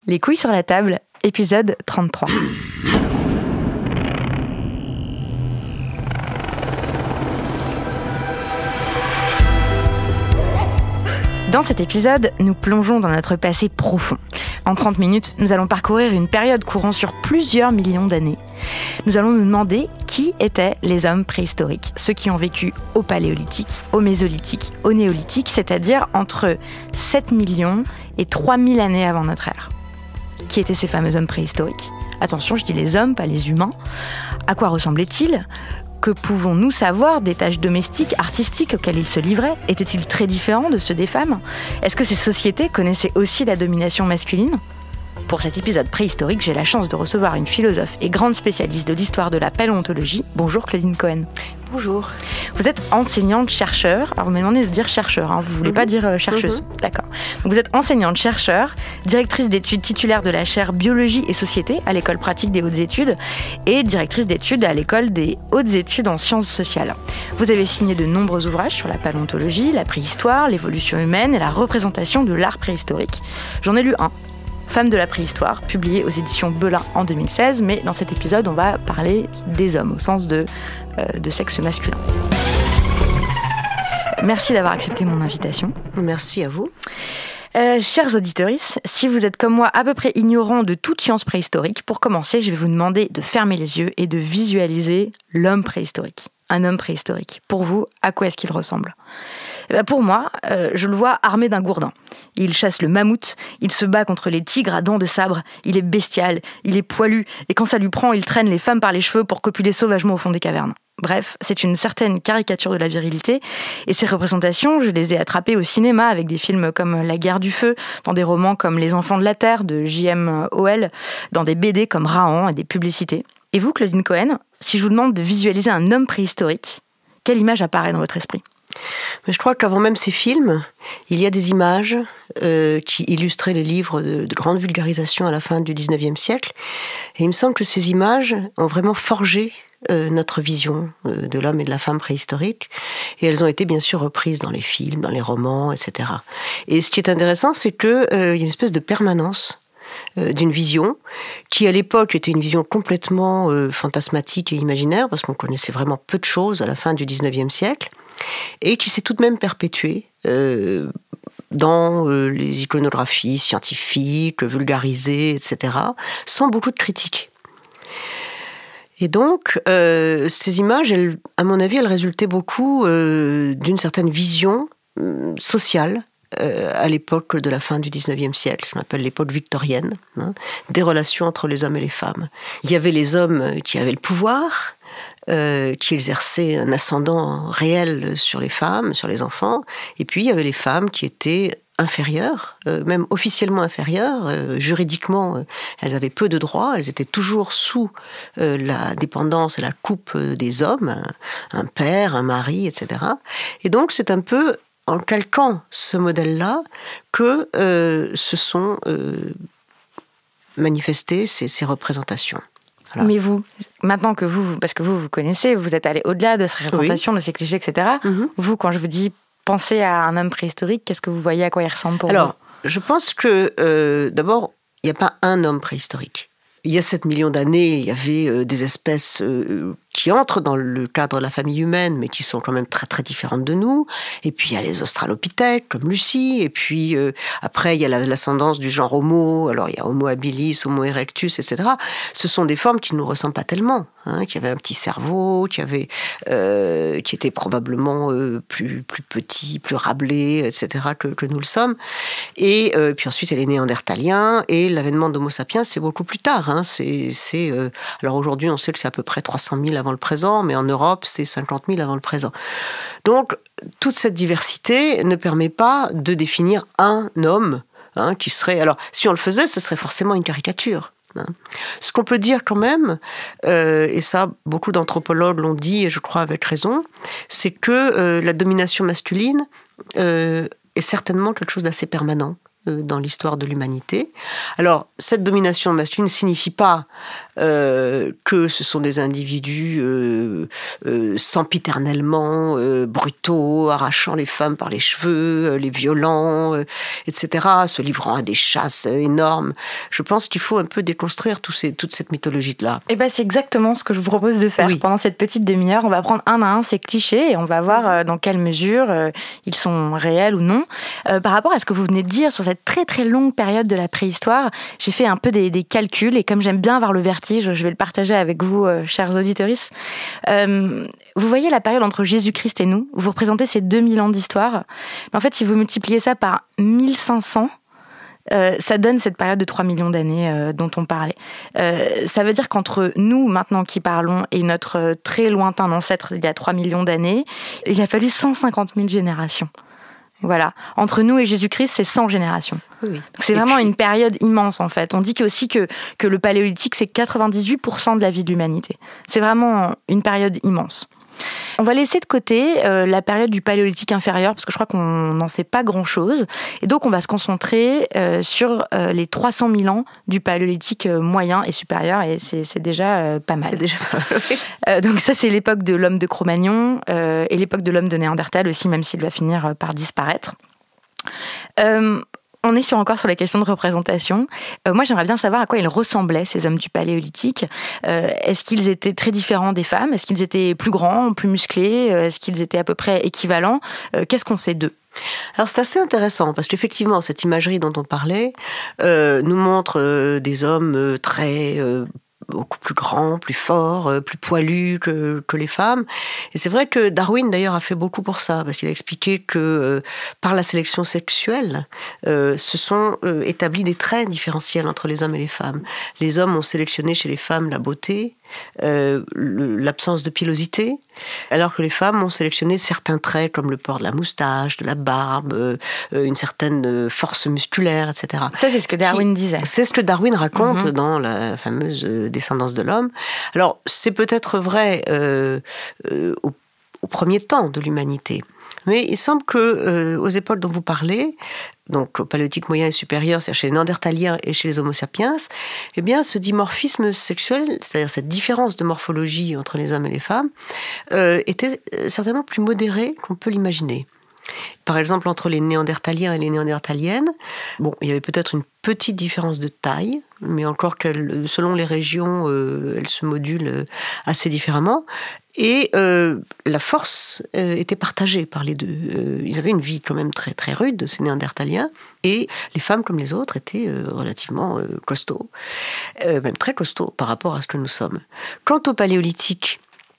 Les couilles sur la table, épisode 33. Dans cet épisode, nous plongeons dans notre passé profond. En 30 minutes, nous allons parcourir une période courant sur plusieurs millions d'années. Nous allons nous demander qui étaient les hommes préhistoriques, ceux qui ont vécu au Paléolithique, au Mésolithique, au Néolithique, c'est-à-dire entre 7 millions et 3000 années avant notre ère. Qui étaient ces fameux hommes préhistoriques ? Attention, je dis les hommes, pas les humains. À quoi ressemblaient-ils ? Que pouvons-nous savoir des tâches domestiques, artistiques auxquelles ils se livraient ? Étaient-ils très différents de ceux des femmes ? Est-ce que ces sociétés connaissaient aussi la domination masculine ? Pour cet épisode préhistorique, j'ai la chance de recevoir une philosophe et grande spécialiste de l'histoire de la paléontologie. Bonjour Claudine Cohen. Bonjour. Vous êtes enseignante-chercheur. Alors vous m'avez demandé de dire chercheur, hein. Vous ne voulez pas dire chercheuse. D'accord. Donc vous êtes enseignante-chercheur, directrice d'études titulaire de la chaire Biologie et Société à l'École pratique des hautes études et directrice d'études à l'École des hautes études en sciences sociales. Vous avez signé de nombreux ouvrages sur la paléontologie, la préhistoire, l'évolution humaine et la représentation de l'art préhistorique. J'en ai lu un. Femme de la préhistoire, publié aux éditions Belin en 2016, mais dans cet épisode, on va parler des hommes, au sens de sexe masculin. Merci d'avoir accepté mon invitation. Merci à vous. Chers auditeurs, si vous êtes comme moi à peu près ignorants de toute science préhistorique, pour commencer, je vais vous demander de fermer les yeux et de visualiser l'homme préhistorique. Un homme préhistorique. Pour vous, à quoi est-ce qu'il ressemble ? Pour moi, je le vois armé d'un gourdin. Il chasse le mammouth, il se bat contre les tigres à dents de sabre, il est bestial, il est poilu, et quand ça lui prend, il traîne les femmes par les cheveux pour copuler sauvagement au fond des cavernes. Bref, c'est une certaine caricature de la virilité, et ces représentations, je les ai attrapées au cinéma avec des films comme La Guerre du Feu, dans des romans comme Les Enfants de la Terre de J.M. Howell, dans des BD comme Rahan et des publicités. Et vous, Claudine Cohen, si je vous demande de visualiser un homme préhistorique, quelle image apparaît dans votre esprit ? Mais je crois qu'avant même ces films, il y a des images qui illustraient les livres de grande vulgarisation à la fin du 19e siècle. Et il me semble que ces images ont vraiment forgé notre vision de l'homme et de la femme préhistorique. Et elles ont été bien sûr reprises dans les films, dans les romans, etc. Et ce qui est intéressant, c'est qu'il y a une espèce de permanence d'une vision qui à l'époque était une vision complètement fantasmatique et imaginaire, parce qu'on connaissait vraiment peu de choses à la fin du 19e siècle, et qui s'est tout de même perpétuée dans les iconographies scientifiques, vulgarisées, etc., sans beaucoup de critiques. Et donc, ces images, à mon avis, elles résultaient beaucoup d'une certaine vision sociale à l'époque de la fin du 19e siècle, ce qu'on appelle l'époque victorienne, des relations entre les hommes et les femmes. Il y avait les hommes qui avaient le pouvoir, qui exerçaient un ascendant réel sur les femmes, sur les enfants, et puis il y avait les femmes qui étaient inférieures, même officiellement inférieures, juridiquement, elles avaient peu de droits, elles étaient toujours sous la dépendance et la coupe des hommes, un père, un mari, etc. Et donc c'est un peu en calquant ce modèle-là que se sont manifestées ces représentations. Voilà. Mais vous, maintenant que vous, parce que vous connaissez, vous êtes allé au-delà de ces représentations, de ces clichés, etc. Vous, quand je vous dis pensez à un homme préhistorique, qu'est-ce que vous voyez, à quoi il ressemble pour vous ? Alors, je pense que, d'abord, il n'y a pas un homme préhistorique. Il y a 7 millions d'années, il y avait des espèces qui entrent dans le cadre de la famille humaine, mais qui sont quand même très très différentes de nous. Et puis il y a les australopithèques, comme Lucie. Et puis après, il y a l'ascendance du genre Homo. Alors il y a Homo habilis, Homo erectus, etc. Ce sont des formes qui ne nous ressemblent pas tellement, qui avaient un petit cerveau, qui étaient probablement plus petits, plus rablés, etc. que nous le sommes. Et puis ensuite, il y a les Néandertaliens. Et l'avènement d'Homo sapiens, c'est beaucoup plus tard. Alors aujourd'hui, on sait que c'est à peu près 300 000 avant le présent, mais en Europe, c'est 50 000 avant le présent. Donc, toute cette diversité ne permet pas de définir un homme qui serait... Alors, si on le faisait, ce serait forcément une caricature. Ce qu'on peut dire quand même, et ça, beaucoup d'anthropologues l'ont dit, et je crois avec raison, c'est que la domination masculine est certainement quelque chose d'assez permanent dans l'histoire de l'humanité. Alors, cette domination masculine ne signifie pas que ce sont des individus sempiternellement brutaux, arrachant les femmes par les cheveux, les violant, etc., se livrant à des chasses énormes. Je pense qu'il faut un peu déconstruire toute cette mythologie-là. Et ben, c'est exactement ce que je vous propose de faire pendant cette petite demi-heure. On va prendre un à un ces clichés et on va voir dans quelle mesure ils sont réels ou non. Par rapport à ce que vous venez de dire sur cette très très longue période de la préhistoire, j'ai fait un peu des calculs et comme j'aime bien avoir le vertige, je vais le partager avec vous, chers auditeurs. Vous voyez la période entre Jésus-Christ et nous, vous représentez ces 2000 ans d'histoire. Mais en fait, si vous multipliez ça par 1500, ça donne cette période de 3 millions d'années dont on parlait. Ça veut dire qu'entre nous, maintenant qui parlons, et notre très lointain ancêtre il y a 3 millions d'années, il a fallu 150 000 générations. Voilà. Entre nous et Jésus-Christ, c'est 100 générations. Oui. Donc c'est vraiment une période immense, en fait. On dit aussi que le paléolithique, c'est 98% de la vie de l'humanité. C'est vraiment une période immense. On va laisser de côté la période du paléolithique inférieur, parce que je crois qu'on n'en sait pas grand-chose. Et donc, on va se concentrer sur les 300 000 ans du paléolithique moyen et supérieur, et c'est déjà pas mal. C'est déjà pas mal, oui. Donc ça, c'est l'époque de l'homme de Cro-Magnon et l'époque de l'homme de Néandertal aussi, même s'il va finir par disparaître. On est encore sur la question de représentation. Moi, j'aimerais bien savoir à quoi ils ressemblaient, ces hommes du Paléolithique. Est-ce qu'ils étaient très différents des femmes ? Est-ce qu'ils étaient plus grands, plus musclés ? Est-ce qu'ils étaient à peu près équivalents ? Qu'est-ce qu'on sait d'eux ? Alors c'est assez intéressant parce qu'effectivement cette imagerie dont on parlait nous montre des hommes très beaucoup plus grands, plus forts, plus poilus que les femmes. Et c'est vrai que Darwin, d'ailleurs, a fait beaucoup pour ça, parce qu'il a expliqué que par la sélection sexuelle, se sont établis des traits différentiels entre les hommes et les femmes. Les hommes ont sélectionné chez les femmes la beauté, l'absence de pilosité, alors que les femmes ont sélectionné certains traits comme le port de la moustache, de la barbe, une certaine force musculaire, etc. Ça, c'est ce que Darwin disait. C'est ce que Darwin raconte dans la fameuse Descendance de l'homme. Alors, c'est peut-être vrai au premier temps de l'humanité. Mais il semble que aux époques dont vous parlez, donc au paléolithique moyen et supérieur, c'est-à-dire chez les Néandertaliens et chez les Homo sapiens, eh bien, ce dimorphisme sexuel, c'est-à-dire cette différence de morphologie entre les hommes et les femmes, était certainement plus modéré qu'on peut l'imaginer. Par exemple, entre les Néandertaliens et les Néandertaliennes, bon, il y avait peut-être une petite différence de taille, mais encore que selon les régions, elle se module assez différemment. Et la force était partagée par les deux. Ils avaient une vie quand même très, très rude, ces Néandertaliens, et les femmes, comme les autres, étaient relativement costauds, même très costauds par rapport à ce que nous sommes. Quant au paléolithique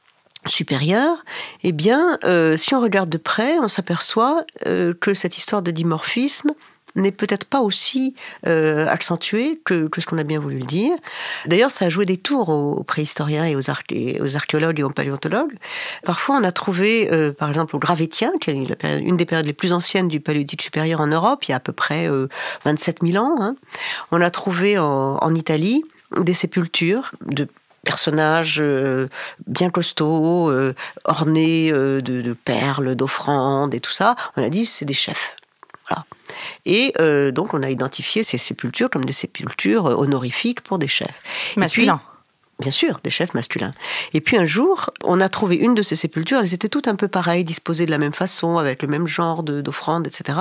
supérieur, eh bien, si on regarde de près, on s'aperçoit que cette histoire de dimorphisme n'est peut-être pas aussi accentuée que ce qu'on a bien voulu le dire. D'ailleurs, ça a joué des tours aux préhistoriens et aux archéologues et aux paléontologues. Parfois, on a trouvé, par exemple, au Gravétien, qui est une des périodes les plus anciennes du paléolithique supérieur en Europe, il y a à peu près 27 000 ans, hein. On a trouvé en Italie des sépultures de personnages bien costauds, ornés de perles, d'offrandes et tout ça. On a dit c'est des chefs. Voilà. Et donc on a identifié ces sépultures comme des sépultures honorifiques pour des chefs. Masculins. Bien sûr, des chefs masculins. Et puis un jour, on a trouvé une de ces sépultures, elles étaient toutes un peu pareilles, disposées de la même façon, avec le même genre d'offrandes, etc.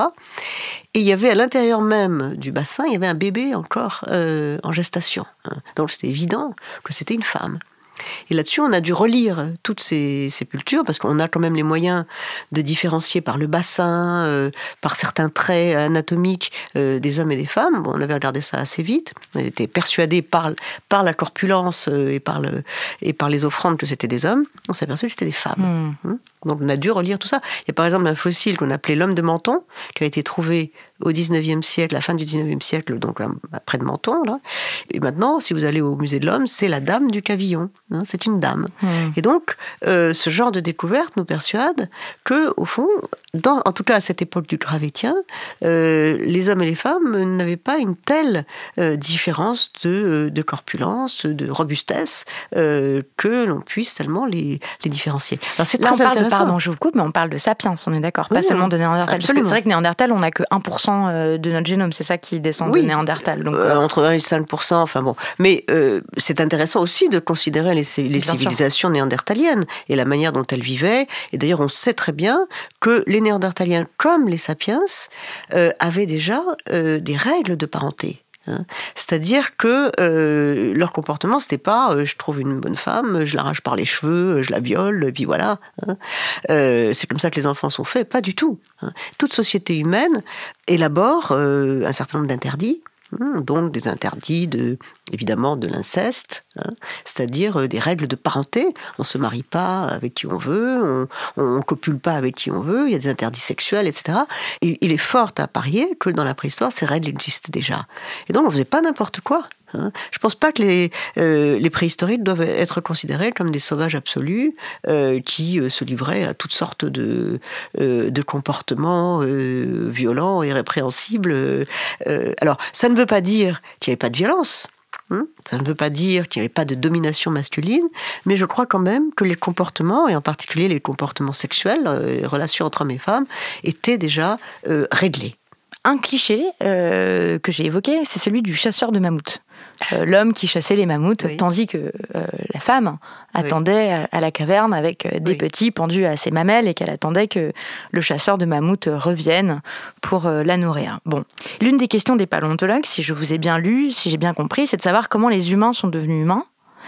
Et il y avait à l'intérieur même du bassin, il y avait un bébé encore en gestation. Donc c'était évident que c'était une femme. Et là-dessus, on a dû relire toutes ces sépultures, parce qu'on a quand même les moyens de différencier par le bassin, par certains traits anatomiques des hommes et des femmes. Bon, on avait regardé ça assez vite. On était persuadés par la corpulence et par les offrandes que c'était des hommes. On s'est aperçu que c'était des femmes. Donc on a dû relire tout ça. Il y a par exemple un fossile qu'on appelait l'homme de Menton, qui a été trouvé au 19e siècle, à la fin du 19e siècle, donc près de Menton. Là. Et maintenant, si vous allez au musée de l'homme, c'est la dame du Cavillon. Hein, c'est une dame. Et donc, ce genre de découverte nous persuade que, au fond, en tout cas à cette époque du Gravétien, les hommes et les femmes n'avaient pas une telle différence de corpulence, de robustesse, que l'on puisse tellement les différencier. Alors c'est très intéressant. Pardon, je vous coupe, mais on parle de sapiens, on est d'accord, pas seulement de Néandertal. Absolument. Parce que c'est vrai que Néandertal, on n'a que 1% de notre génome, c'est ça qui descend de Néandertal. Donc, entre 1 et 5%, enfin bon. Mais c'est intéressant aussi de considérer les civilisations néandertaliennes et la manière dont elles vivaient. Et d'ailleurs, on sait très bien que les Néandertaliens, comme les sapiens, avaient déjà des règles de parenté. C'est-à-dire que leur comportement, c'était pas je trouve une bonne femme, je l'arrache par les cheveux, je la viole, et puis voilà. C'est comme ça que les enfants sont faits, pas du tout. Toute société humaine élabore un certain nombre d'interdits, donc des interdits évidemment de l'inceste, c'est-à-dire des règles de parenté. On ne se marie pas avec qui on veut, on ne copule pas avec qui on veut, il y a des interdits sexuels, etc. Et il est fort à parier que dans la préhistoire, ces règles existent déjà. Et donc on ne faisait pas n'importe quoi. Je ne pense pas que les préhistoriques doivent être considérés comme des sauvages absolus qui se livraient à toutes sortes de comportements violents et répréhensibles. Alors, ça ne veut pas dire qu'il n'y avait pas de violence. Ça ne veut pas dire qu'il n'y avait pas de domination masculine, mais je crois quand même que les comportements, et en particulier les comportements sexuels, les relations entre hommes et femmes, étaient déjà réglés. Un cliché que j'ai évoqué, c'est celui du chasseur de mammouths. L'homme qui chassait les mammouths, tandis que la femme attendait à la caverne avec des petits pendus à ses mamelles et qu'elle attendait que le chasseur de mammouths revienne pour la nourrir. Bon. L'une des questions des paléontologues, si je vous ai bien lu, si j'ai bien compris, c'est de savoir comment les humains sont devenus humains.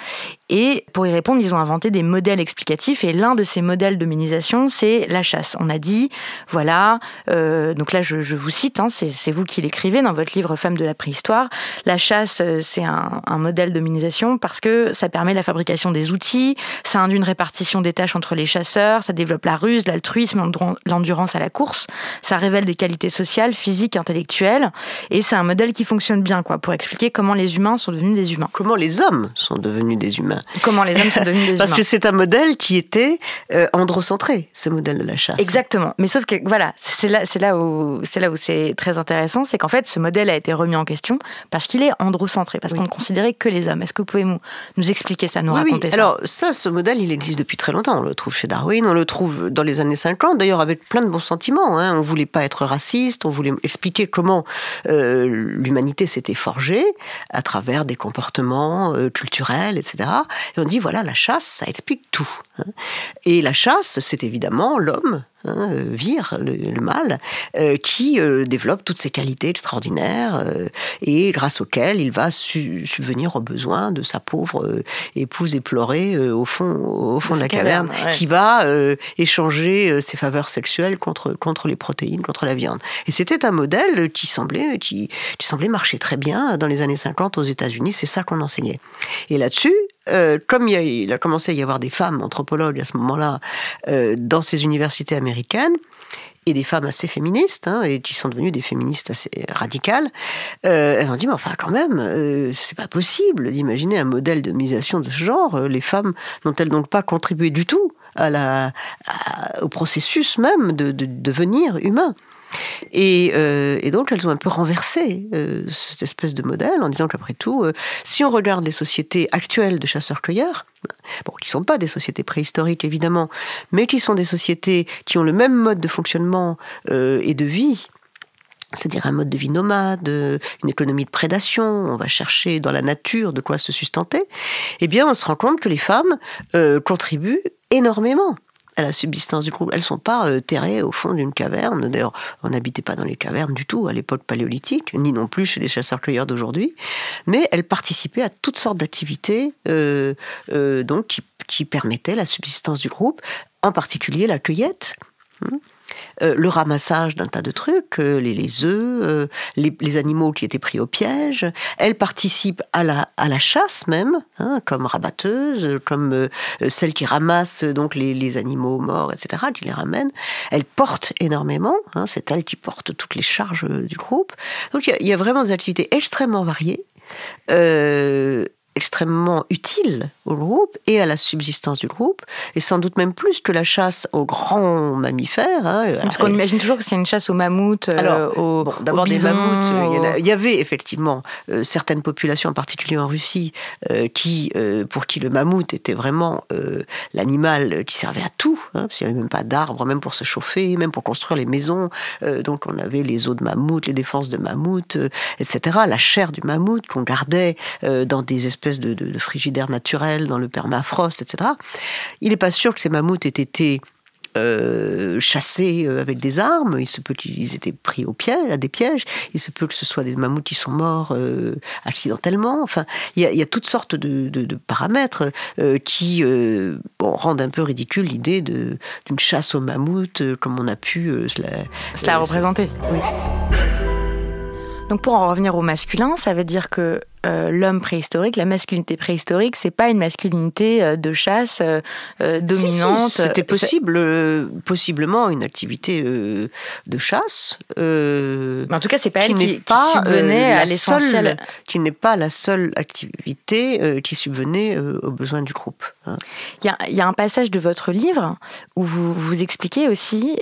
Et pour y répondre, ils ont inventé des modèles explicatifs. Et l'un de ces modèles d'hominisation, c'est la chasse. On a dit, voilà, donc là je vous cite, c'est vous qui l'écrivez dans votre livre Femmes de la préhistoire. La chasse, c'est un modèle d'hominisation parce que ça permet la fabrication des outils, ça induit une répartition des tâches entre les chasseurs, ça développe la ruse, l'altruisme, l'endurance à la course, ça révèle des qualités sociales, physiques, intellectuelles. Et c'est un modèle qui fonctionne bien, quoi, pour expliquer comment les humains sont devenus des humains. Comment les hommes sont devenus des humains. Comment les hommes sont devenus des humains. Parce que c'est un modèle qui était androcentré, ce modèle de la chasse. Exactement. Mais sauf que, voilà, c'est là où c'est très intéressant, c'est qu'en fait, ce modèle a été remis en question parce qu'il est androcentré, parce qu'on ne considérait que les hommes. Est-ce que vous pouvez nous expliquer ça, nous raconter ça ? Alors, ce modèle, il existe depuis très longtemps. On le trouve chez Darwin, on le trouve dans les années 50, d'ailleurs avec plein de bons sentiments. On ne voulait pas être raciste, on voulait expliquer comment l'humanité s'était forgée à travers des comportements culturels, etc. Et on dit, voilà, la chasse, ça explique tout. Et la chasse, c'est évidemment l'homme, vire, le mâle, qui développe toutes ces qualités extraordinaires et grâce auxquelles il va subvenir aux besoins de sa pauvre épouse éplorée au fond de la caverne, qui va échanger ses faveurs sexuelles contre les protéines, contre la viande. Et c'était un modèle qui semblait marcher très bien dans les années 50 aux États-Unis, c'est ça qu'on enseignait. Et là-dessus, comme il a commencé à y avoir des femmes anthropologues à ce moment-là dans ces universités américaines, et des femmes assez féministes, et qui sont devenues des féministes assez radicales, elles ont dit, mais enfin quand même, c'est pas possible d'imaginer un modèle d'hominisation de ce genre. Les femmes n'ont-elles donc pas contribué du tout au processus même de devenir humain ? Et donc elles ont un peu renversé cette espèce de modèle en disant qu'après tout, si on regarde les sociétés actuelles de chasseurs-cueilleurs, qui ne sont pas des sociétés préhistoriques évidemment, mais qui sont des sociétés qui ont le même mode de fonctionnement et de vie, c'est-à-dire un mode de vie nomade, une économie de prédation, on va chercher dans la nature de quoi se sustenter, eh bien on se rend compte que les femmes contribuent énormément à la subsistance du groupe. Elles ne sont pas terrées au fond d'une caverne. D'ailleurs, on n'habitait pas dans les cavernes du tout à l'époque paléolithique, ni non plus chez les chasseurs-cueilleurs d'aujourd'hui. Mais elles participaient à toutes sortes d'activités donc qui permettaient la subsistance du groupe, en particulier la cueillette. Le ramassage d'un tas de trucs, les œufs, les animaux qui étaient pris au piège. Elles participent à la chasse même, comme rabatteuses, comme celles qui ramassent donc les animaux morts, etc., qui les ramènent. Elles portent énormément, c'est elles qui portent toutes les charges du groupe. Donc il y a vraiment des activités extrêmement variées. extrêmement utile au groupe et à la subsistance du groupe, et sans doute même plus que la chasse aux grands mammifères. Parce qu'on imagine toujours que c'est une chasse aux mammouths, d'abord aux bisons, des mammouths. Il y avait effectivement certaines populations, en particulier en Russie, pour qui le mammouth était vraiment l'animal qui servait à tout, parce qu'il n'y avait même pas d'arbres, même pour se chauffer, même pour construire les maisons. Donc on avait les os de mammouth, les défenses de mammouth, etc. La chair du mammouth qu'on gardait dans des espèces de frigidaires naturels, dans le permafrost, etc. Il n'est pas sûr que ces mammouths aient été chassés avec des armes. Il se peut qu'ils étaient pris à des pièges. Il se peut que ce soit des mammouths qui sont morts accidentellement. Enfin, il y a toutes sortes de paramètres qui rendent un peu ridicule l'idée d'une chasse aux mammouths comme on a pu cela représenter. Oui. Donc pour en revenir au masculin, ça veut dire que l'homme préhistorique, la masculinité préhistorique, c'est pas une masculinité de chasse dominante. Si, c'était possiblement une activité de chasse. Mais en tout cas, c'est pas elle qui subvenait à l'essentiel. Qui n'est pas la seule activité qui subvenait aux besoins du groupe. Il y a un passage de votre livre où vous expliquez aussi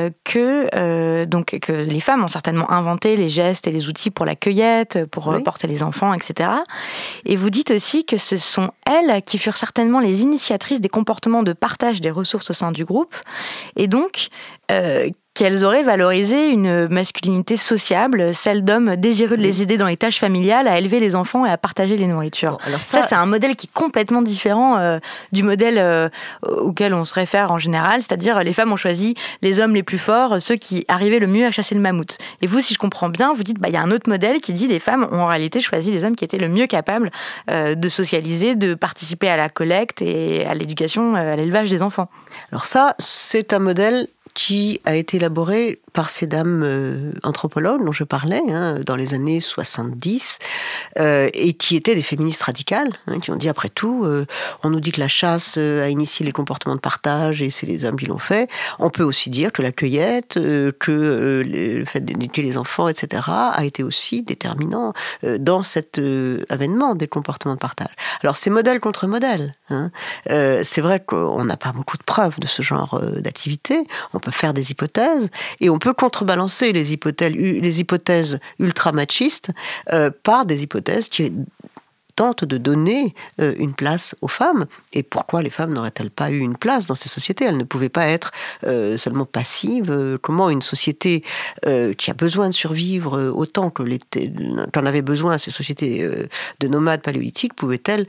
que les femmes ont certainement inventé les gestes et les outils pour la cueillette, pour porter les enfants, etc. Et vous dites aussi que ce sont elles qui furent certainement les initiatrices des comportements de partage des ressources au sein du groupe, et donc qu'elles auraient valorisé une masculinité sociable, celle d'hommes désireux de les aider dans les tâches familiales, à élever les enfants et à partager les nourritures. Bon, alors ça, c'est un modèle qui est complètement différent du modèle auquel on se réfère en général, c'est-à-dire les femmes ont choisi les hommes les plus forts, ceux qui arrivaient le mieux à chasser le mammouth. Et vous, si je comprends bien, vous dites, y a un autre modèle qui dit les femmes ont en réalité choisi les hommes qui étaient le mieux capables de socialiser, de participer à la collecte et à l'éducation, à l'élevage des enfants. Alors ça, c'est un modèle qui a été élaboré par ces dames anthropologues dont je parlais dans les années 70 et qui étaient des féministes radicales qui ont dit après tout on nous dit que la chasse a initié les comportements de partage et c'est les hommes qui l'ont fait. On peut aussi dire que la cueillette, que le fait d'éduquer les enfants, etc. a été aussi déterminant dans cet avènement des comportements de partage. Alors c'est modèle contre modèle. C'est vrai qu'on n'a pas beaucoup de preuves de ce genre d'activité. On peut faire des hypothèses et on peut contrebalancer les hypothèses ultra-machistes par des hypothèses qui tentent de donner une place aux femmes. Et pourquoi les femmes n'auraient-elles pas eu une place dans ces sociétés ? Elles ne pouvaient pas être seulement passives. Comment une société qui a besoin de survivre autant qu'en avaient besoin ces sociétés de nomades paléolithiques pouvait-elle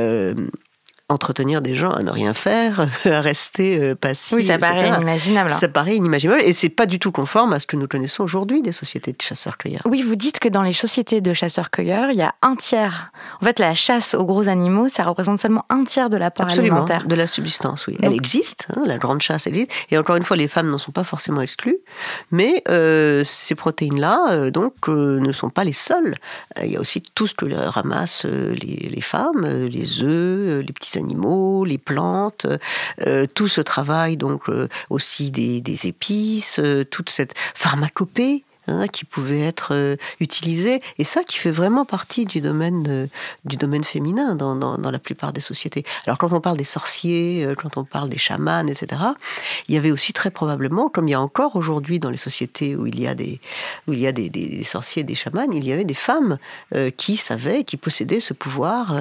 entretenir des gens à ne rien faire, à rester passifs. Oui, ça paraît inimaginable. Ça paraît inimaginable et c'est pas du tout conforme à ce que nous connaissons aujourd'hui des sociétés de chasseurs-cueilleurs. Oui, vous dites que dans les sociétés de chasseurs-cueilleurs, il y a un tiers. En fait, la chasse aux gros animaux, ça représente seulement un tiers de l'apport alimentaire. De la subsistance, oui. Donc, elle existe, la grande chasse existe. Et encore une fois, les femmes n'en sont pas forcément exclues, mais ces protéines-là, ne sont pas les seules. Il y a aussi tout ce que ramassent les femmes, les œufs, les petits animaux, les plantes, tout ce travail donc aussi des épices, toute cette pharmacopée qui pouvait être utilisée, et ça qui fait vraiment partie du domaine féminin dans la plupart des sociétés. Alors quand on parle des sorciers, quand on parle des chamans, etc., il y avait aussi très probablement, comme il y a encore aujourd'hui dans les sociétés où il y a des sorciers et des chamans, il y avait des femmes qui savaient, qui possédaient ce pouvoir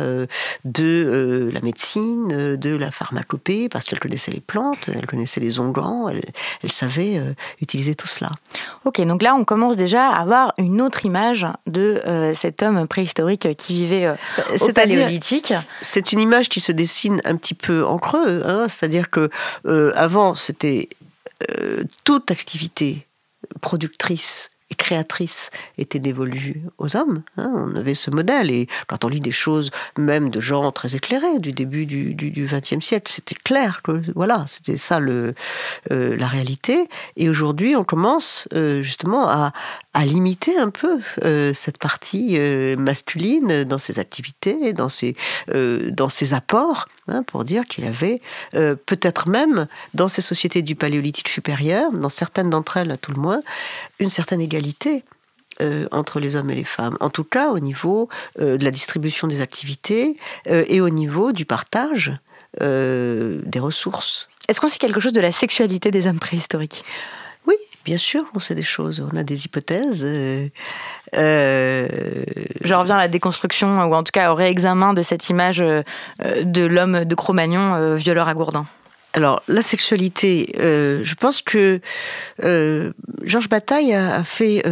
de la médecine, de la pharmacopée, parce qu'elles connaissaient les plantes, elles connaissaient les onguents, elles savaient utiliser tout cela. Ok, donc là on commence déjà à avoir une autre image de cet homme préhistorique qui vivait au Paléolithique. C'est une image qui se dessine un petit peu en creux, c'est-à-dire que avant c'était toute activité productrice et créatrice était dévolue aux hommes. On avait ce modèle. Et quand on lit des choses, même de gens très éclairés, du début du XXe siècle, c'était clair que voilà, c'était ça la réalité. Et aujourd'hui, on commence justement à limiter un peu cette partie masculine dans ses activités, dans ses apports, pour dire qu'il y avait peut-être même dans ces sociétés du Paléolithique supérieur, dans certaines d'entre elles à tout le moins, une certaine égalité entre les hommes et les femmes, en tout cas au niveau de la distribution des activités et au niveau du partage des ressources. Est-ce qu'on sait quelque chose de la sexualité des hommes préhistoriques ? Oui, bien sûr, on sait des choses, on a des hypothèses. Je reviens à la déconstruction, ou en tout cas au réexamen de cette image de l'homme de Cro-Magnon, violeur à Gourdin. Alors, la sexualité, je pense que Georges Bataille a fait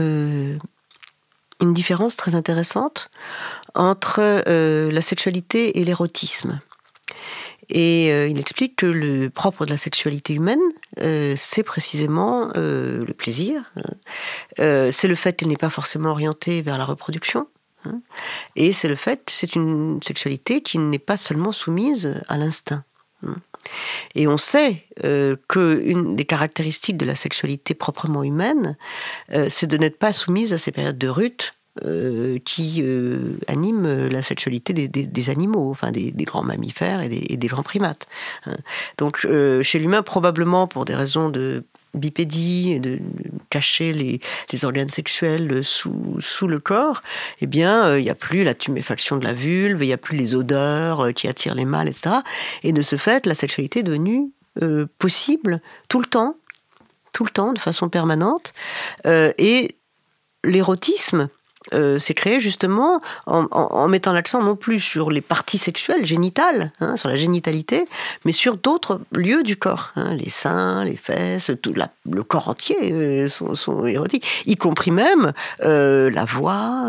une différence très intéressante entre la sexualité et l'érotisme. Et il explique que le propre de la sexualité humaine, c'est précisément le plaisir. C'est le fait qu'elle n'est pas forcément orientée vers la reproduction. Et c'est le fait, c'est une sexualité qui n'est pas seulement soumise à l'instinct. Et on sait qu'une des caractéristiques de la sexualité proprement humaine, c'est de n'être pas soumise à ces périodes de rut qui animent la sexualité des animaux, enfin des grands mammifères et des grands primates. Donc chez l'humain, probablement pour des raisons de bipédie et de cacher les organes sexuels sous le corps, eh bien, il n'y a plus la tuméfaction de la vulve, il n'y a plus les odeurs qui attirent les mâles, etc. Et de ce fait, la sexualité est devenue possible tout le temps, de façon permanente. Et l'érotisme s'est créé justement en mettant l'accent non plus sur les parties sexuelles, génitales, sur la génitalité, mais sur d'autres lieux du corps. Les seins, les fesses, tout le corps entier sont érotiques, y compris même la voix,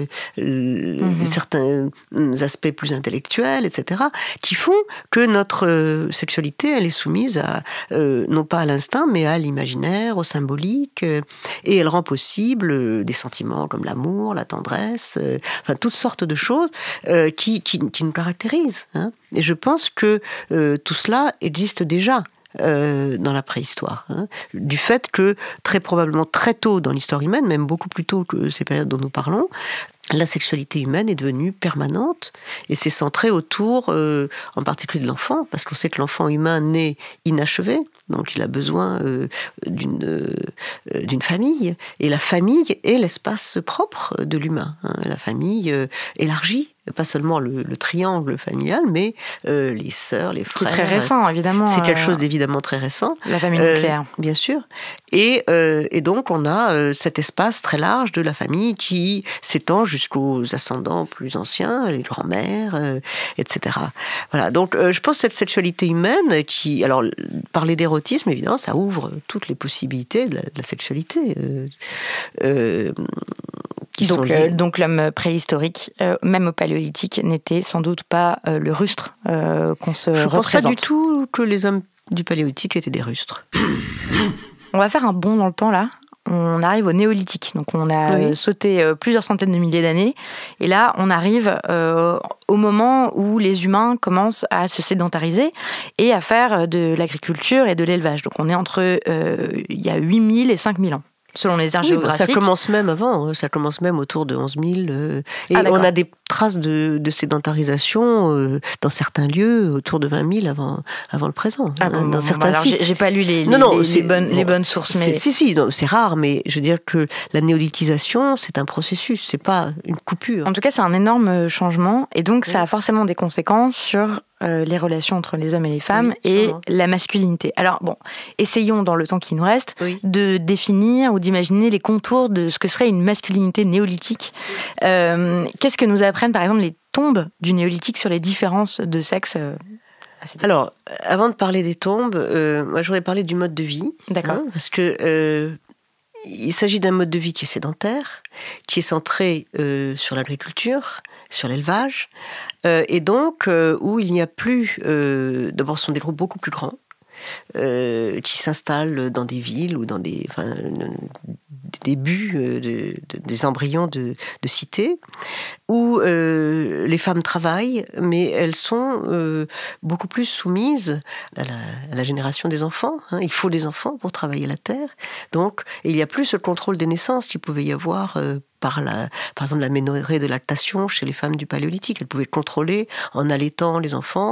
certains aspects plus intellectuels, etc., qui font que notre sexualité, elle est soumise à, non pas à l'instinct, mais à l'imaginaire, au symbolique, et elle rend possible des sentiments comme l'amour, la tendresse, enfin toutes sortes de choses qui nous caractérisent. Et je pense que tout cela existe déjà dans la préhistoire. Du fait que, très probablement très tôt dans l'histoire humaine, même beaucoup plus tôt que ces périodes dont nous parlons, la sexualité humaine est devenue permanente et s'est centrée autour, en particulier de l'enfant, parce qu'on sait que l'enfant humain naît inachevé, donc il a besoin d'une famille, et la famille est l'espace propre de l'humain, la famille élargie. Pas seulement le triangle familial, mais les sœurs, les frères. C'est très récent, évidemment. C'est quelque chose d'évidemment très récent. La famille nucléaire. Bien sûr. Et donc, on a cet espace très large de la famille qui s'étend jusqu'aux ascendants plus anciens, les grands-mères, etc. Voilà. Donc, je pense que cette sexualité humaine qui... Alors, parler d'érotisme, évidemment, ça ouvre toutes les possibilités de la sexualité. Donc l'homme préhistorique, même au paléolithique, n'était sans doute pas le rustre qu'on se représente. Je ne pense pas du tout que les hommes du paléolithique étaient des rustres. On va faire un bond dans le temps là. On arrive au néolithique, donc on a sauté plusieurs centaines de milliers d'années, et là on arrive au moment où les humains commencent à se sédentariser et à faire de l'agriculture et de l'élevage. Donc on est entre il y a 8000 et 5000 ans. Selon les aires géographiques. Ça commence même avant, ça commence même autour de 11 000. Et on a des traces de sédentarisation dans certains lieux autour de 20 000 avant le présent. Dans certains sites. J'ai pas lu les bonnes sources. Mais... c'est rare, mais je veux dire que la néolithisation, c'est un processus, c'est pas une coupure. En tout cas, c'est un énorme changement, et donc ça a forcément des conséquences sur les relations entre les hommes et les femmes et la masculinité. Alors bon, essayons dans le temps qui nous reste de définir ou d'imaginer les contours de ce que serait une masculinité néolithique. Qu'est-ce que nous apprennent par exemple les tombes du néolithique sur les différences de sexe Alors, avant de parler des tombes, moi j'aurais parlé du mode de vie. D'accord. Parce que il s'agit d'un mode de vie qui est sédentaire, qui est centré sur l'agriculture, sur l'élevage, et donc où il n'y a plus... D'abord, ce sont des groupes beaucoup plus grands, qui s'installent dans des villes ou dans des débuts des embryons de cités, où les femmes travaillent, mais elles sont beaucoup plus soumises à la génération des enfants. Il faut des enfants pour travailler la terre. Donc, il n'y a plus ce contrôle des naissances qu'il pouvait y avoir par exemple la ménorrhée de lactation chez les femmes du Paléolithique. Elles pouvaient contrôler en allaitant les enfants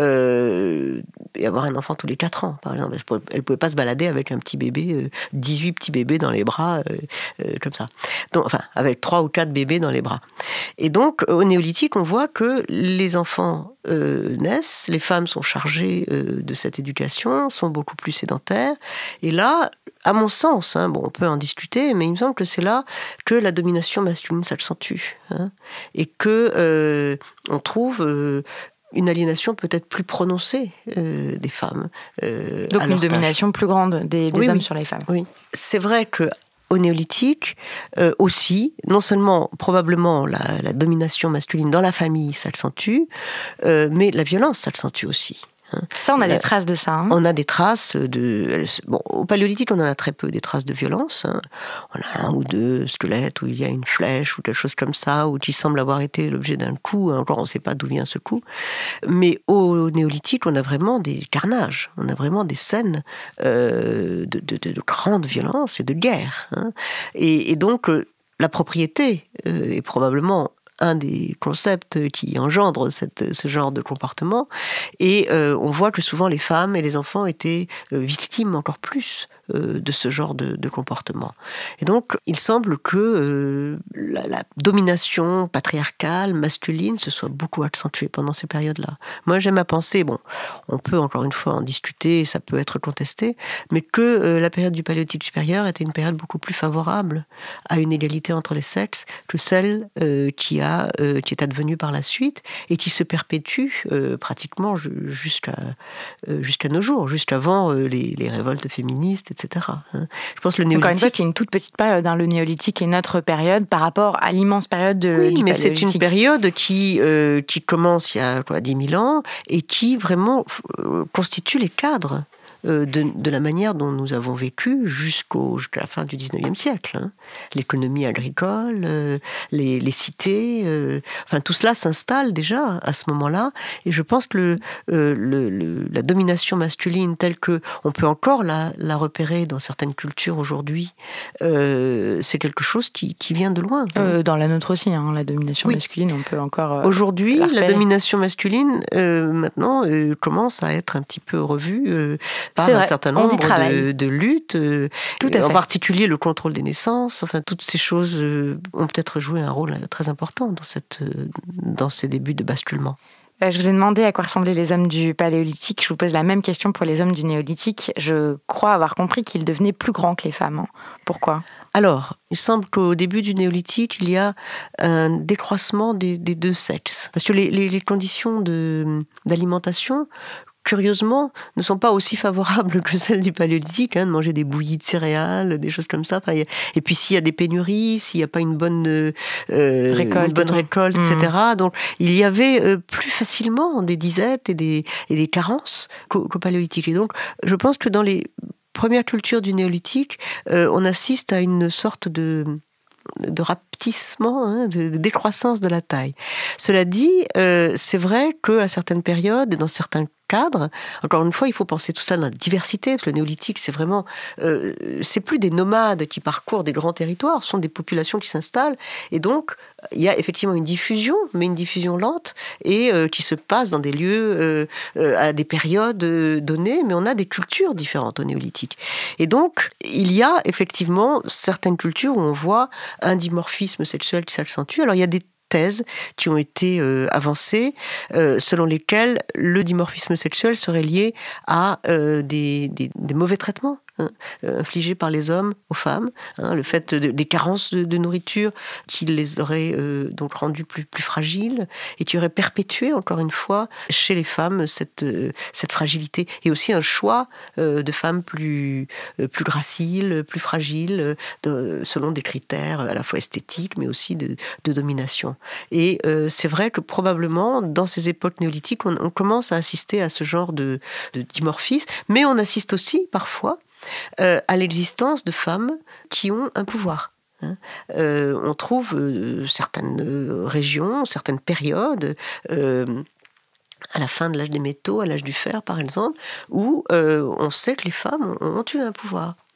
et avoir un enfant tous les 4 ans, par exemple. Elles ne pouvaient pas se balader avec un petit bébé, 18 petits bébés dans les bras, comme ça. Donc, enfin, avec 3 ou 4 bébés dans les bras. Et donc, au Néolithique, on voit que les enfants naissent, les femmes sont chargées de cette éducation, sont beaucoup plus sédentaires. Et là, à mon sens, on peut en discuter, mais il me semble que c'est là que la domination masculine s'accentue. Et que on trouve une aliénation peut-être plus prononcée des femmes. Donc une domination plus grande des hommes sur les femmes. Oui, c'est vrai que au Néolithique, aussi, non seulement probablement la domination masculine dans la famille s'accentue, mais la violence s'accentue aussi. Ça, on a des traces de ça. On a des traces Bon, au Paléolithique, on en a très peu, des traces de violence. On a 1 ou 2 squelettes où il y a une flèche ou quelque chose comme ça, ou qui semble avoir été l'objet d'un coup. Encore, on ne sait pas d'où vient ce coup. Mais au Néolithique, on a vraiment des carnages. On a vraiment des scènes de grande violence et de guerre. Et donc, la propriété est probablement un des concepts qui engendre ce genre de comportement. Et on voit que souvent les femmes et les enfants étaient victimes encore plus de ce genre de comportement. Et donc, il semble que la domination patriarcale, masculine, se soit beaucoup accentuée pendant ces périodes-là. Moi, j'aime à penser, on peut encore une fois en discuter, ça peut être contesté, mais que la période du Paléolithique supérieur était une période beaucoup plus favorable à une égalité entre les sexes que celle qui est advenue par la suite et qui se perpétue pratiquement jusqu'à nos jours, jusqu'avant les révoltes féministes, etc. Je pense que le Néolithique... Encore une fois, c'est une toute petite période. Le Néolithique est notre période par rapport à l'immense période du Paléolithique. Oui, mais c'est une période qui commence il y a 10 000 ans et qui vraiment constitue les cadres de la manière dont nous avons vécu jusqu'à la fin du XIXe siècle. L'économie agricole, les cités, tout cela s'installe déjà à ce moment-là. Et je pense que la domination masculine telle qu'on peut encore la repérer dans certaines cultures aujourd'hui, c'est quelque chose qui vient de loin. Dans la nôtre aussi, la domination masculine, on peut encore... Aujourd'hui, la domination masculine, maintenant, commence à être un petit peu revue par un certain nombre de luttes, en particulier le contrôle des naissances. Toutes ces choses ont peut-être joué un rôle très important dans ces débuts de basculement. Je vous ai demandé à quoi ressemblaient les hommes du Paléolithique. Je vous pose la même question pour les hommes du Néolithique. Je crois avoir compris qu'ils devenaient plus grands que les femmes. Pourquoi ? Alors, il semble qu'au début du Néolithique, il y a un décroissement des 2 sexes. Parce que les conditions d'alimentation, curieusement, ne sont pas aussi favorables que celles du Paléolithique, de manger des bouillies de céréales, des choses comme ça. Et puis s'il y a des pénuries, s'il n'y a pas une bonne récolte, etc. Donc il y avait plus facilement des disettes et des carences qu'au Paléolithique. Et donc je pense que dans les premières cultures du Néolithique, on assiste à une sorte de rapetissement, de décroissance de la taille. Cela dit, c'est vrai qu'à certaines périodes, dans certains cadres, encore une fois, il faut penser tout ça dans la diversité, parce que le Néolithique, c'est vraiment... c'est plus des nomades qui parcourent des grands territoires, ce sont des populations qui s'installent, et donc, il y a effectivement une diffusion, mais une diffusion lente, et qui se passe dans des lieux à des périodes données, mais on a des cultures différentes au Néolithique. Et donc, il y a effectivement certaines cultures où on voit un dimorphisme sexuel qui s'accentue. Alors, il y a des thèses qui ont été avancées, selon lesquelles le dimorphisme sexuel serait lié à des mauvais traitements infligés par les hommes aux femmes, le fait des carences de nourriture qui les auraient donc rendues plus fragiles et qui auraient perpétué, encore une fois, chez les femmes cette fragilité. Et aussi un choix de femmes plus graciles, plus fragiles, selon des critères à la fois esthétiques, mais aussi de domination. Et c'est vrai que probablement, dans ces époques néolithiques, on commence à assister à ce genre de dimorphisme, mais on assiste aussi, parfois, à l'existence de femmes qui ont un pouvoir. On trouve certaines régions, certaines périodes, à la fin de l'âge des métaux, à l'âge du fer par exemple, où on sait que les femmes ont eu un pouvoir.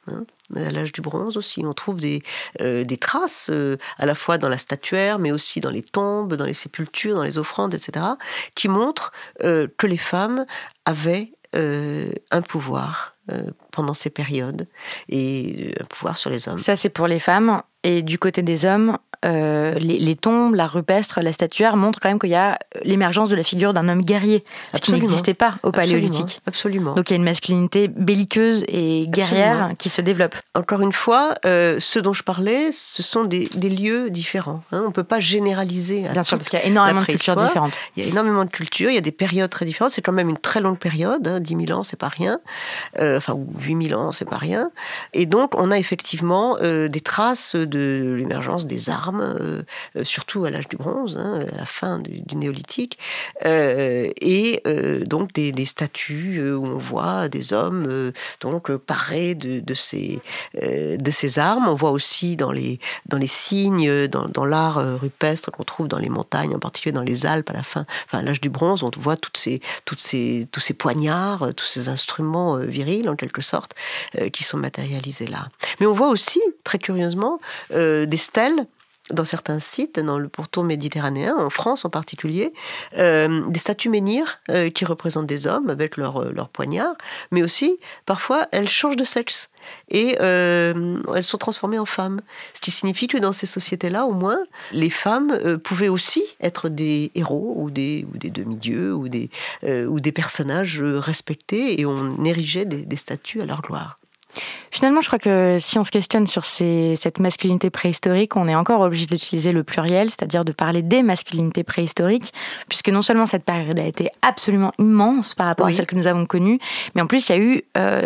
hein. À l'âge du bronze aussi, on trouve des traces, à la fois dans la statuaire, mais aussi dans les tombes, dans les sépultures, dans les offrandes, etc., qui montrent que les femmes avaient un pouvoir pendant ces périodes, et un pouvoir sur les hommes. Ça, c'est pour les femmes. Et du côté des hommes, les tombes, l'art rupestre, la statuaire montrent quand même qu'il y a l'émergence de la figure d'un homme guerrier, ce qui n'existait pas au Paléolithique. Absolument. Donc il y a une masculinité belliqueuse et guerrière qui se développe. Encore une fois, ce dont je parlais, ce sont des lieux différents. Hein. On ne peut pas généraliser. Bien sûr, parce qu'il y a énormément de cultures différentes. Il y a énormément de cultures, il y a des périodes très différentes. C'est quand même une très longue période, hein, 10 000 ans, c'est pas rien. Ou 8 000 ans, c'est pas rien. Et donc, on a effectivement des traces de l'émergence des armes, surtout à l'âge du bronze, hein, à la fin du néolithique, et donc des statues où on voit des hommes donc parés de ces armes. On voit aussi dans les signes, dans l'art rupestre qu'on trouve dans les montagnes, en particulier dans les Alpes à l'âge du bronze, on voit tous ces poignards, tous ces instruments virils en quelque sorte, qui sont matérialisés là. Mais on voit aussi, très curieusement, des stèles dans certains sites, dans le pourtour méditerranéen, en France en particulier, des statues menhirs qui représentent des hommes avec leur poignard, mais aussi, parfois, elles changent de sexe et elles sont transformées en femmes. Ce qui signifie que dans ces sociétés-là, au moins, les femmes pouvaient aussi être des héros ou des demi-dieux ou des personnages respectés, et on érigeait des statues à leur gloire. Finalement, je crois que si on se questionne sur cette masculinité préhistorique, on est encore obligé d'utiliser le pluriel, c'est-à-dire de parler des masculinités préhistoriques, puisque non seulement cette période a été absolument immense par rapport à celle que nous avons connue, mais en plus il y a eu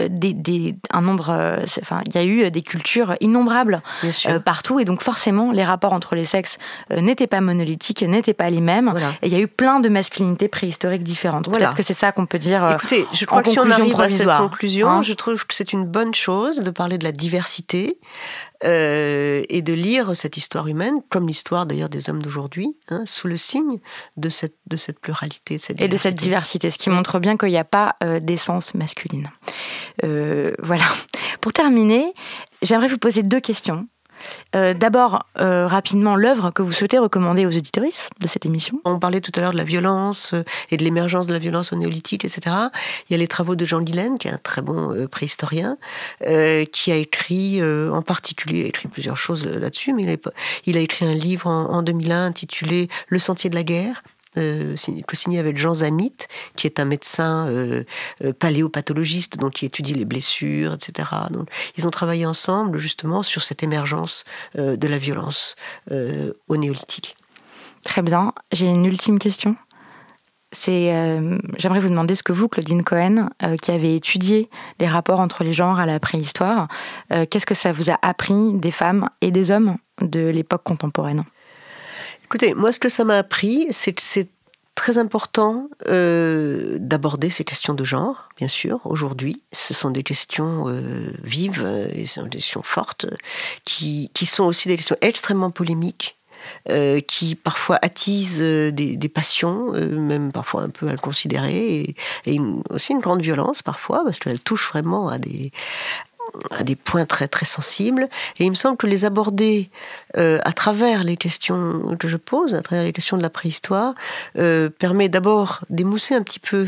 il y a eu des cultures innombrables partout, et donc forcément les rapports entre les sexes n'étaient pas monolithiques, n'étaient pas les mêmes, et il y a eu plein de masculinités préhistoriques différentes. Peut-être que c'est ça qu'on peut dire. Écoutez, je crois que si on arrive à cette conclusion, je trouve que c'est une bonne chose de parler de la diversité et de lire cette histoire humaine, comme l'histoire d'ailleurs des hommes d'aujourd'hui, hein, sous le signe de cette pluralité, de cette diversité. Et de cette diversité, ce qui montre bien qu'il n'y a pas d'essence masculine. Voilà. Pour terminer, j'aimerais vous poser 2 questions. D'abord, rapidement, l'œuvre que vous souhaitez recommander aux auditrices de cette émission. On parlait tout à l'heure de la violence et de l'émergence de la violence au néolithique, etc. Il y a les travaux de Jean Guilaine, qui est un très bon préhistorien, qui a écrit, en particulier, il a écrit plusieurs choses là-dessus, mais il a écrit un livre en 2001 intitulé « Le sentier de la guerre », co-signé avec Jean Zamit, qui est un médecin paléopathologiste, donc qui étudie les blessures, etc. Donc, ils ont travaillé ensemble justement sur cette émergence de la violence au néolithique. Très bien. J'ai une ultime question. J'aimerais vous demander ce que vous, Claudine Cohen, qui avez étudié les rapports entre les genres à la préhistoire, qu'est-ce que ça vous a appris des femmes et des hommes de l'époque contemporaine ? Écoutez, moi, ce que ça m'a appris, c'est que c'est très important d'aborder ces questions de genre, bien sûr, aujourd'hui. Ce sont des questions vives, et ce sont des questions fortes, qui sont aussi des questions extrêmement polémiques, qui parfois attisent des passions, même parfois un peu inconsidérées, et aussi une grande violence parfois, parce qu'elles touchent vraiment à des points très très sensibles, et il me semble que les aborder à travers les questions que je pose, à travers les questions de la préhistoire, permet d'abord d'émousser un petit peu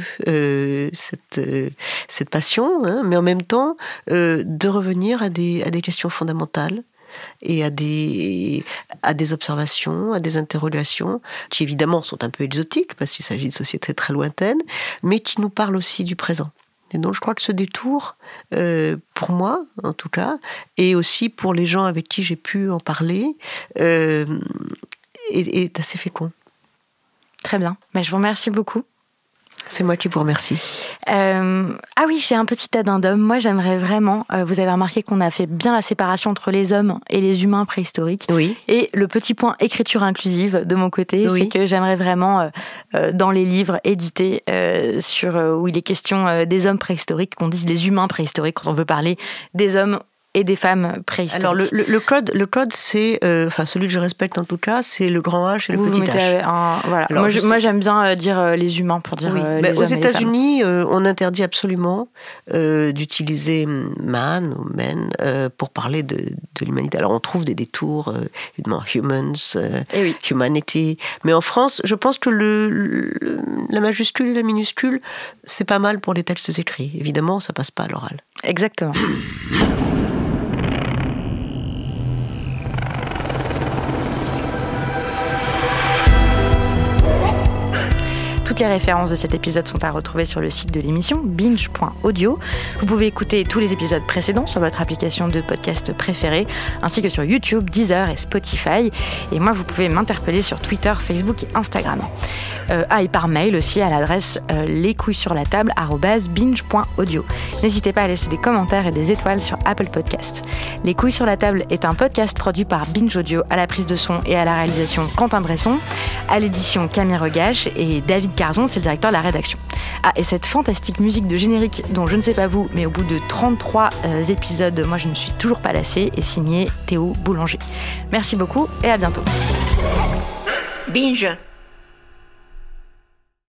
cette passion, hein, mais en même temps de revenir à des questions fondamentales et à des observations, à des interrogations qui évidemment sont un peu exotiques parce qu'il s'agit de sociétés très lointaines, mais qui nous parlent aussi du présent. Et donc je crois que ce détour, pour moi en tout cas, et aussi pour les gens avec qui j'ai pu en parler, est assez fécond. Très bien, mais je vous remercie beaucoup. C'est moi qui vous remercie. Ah oui, j'ai un petit addendum. Moi, j'aimerais vraiment... vous avez remarqué qu'on a fait bien la séparation entre les hommes et les humains préhistoriques. Oui. Et le petit point écriture inclusive de mon côté, oui. c'est que j'aimerais vraiment, dans les livres édités où il est question des hommes préhistoriques, qu'on dise les humains préhistoriques quand on veut parler des hommes et des femmes préhistoriques. Alors le code c'est, celui que je respecte en tout cas, c'est le grand H et le petit H. Voilà. Alors, moi j'aime bien dire les humains pour dire les hommes. Aux États-Unis, on interdit absolument d'utiliser man ou men pour parler de l'humanité. Alors on trouve des détours, évidemment humans, humanity. Mais en France, je pense que la majuscule et la minuscule, c'est pas mal pour les textes écrits. Évidemment, ça passe pas à l'oral. Exactement. Toutes les références de cet épisode sont à retrouver sur le site de l'émission, binge.audio. Vous pouvez écouter tous les épisodes précédents sur votre application de podcast préférée, ainsi que sur YouTube, Deezer et Spotify. Et moi, vous pouvez m'interpeller sur Twitter, Facebook et Instagram. Et par mail aussi à l'adresse lescouillessurlatable@binge.audio. N'hésitez pas à laisser des commentaires et des étoiles sur Apple Podcast. Les couilles sur la table est un podcast produit par Binge Audio, à la prise de son et à la réalisation Quentin Bresson, à l'édition Camille Regache et David Carzon, c'est le directeur de la rédaction. Et cette fantastique musique de générique dont je ne sais pas vous, mais au bout de 33 épisodes, moi je ne suis toujours pas lassée, est signée Théo Boulanger. Merci beaucoup et à bientôt. Binge.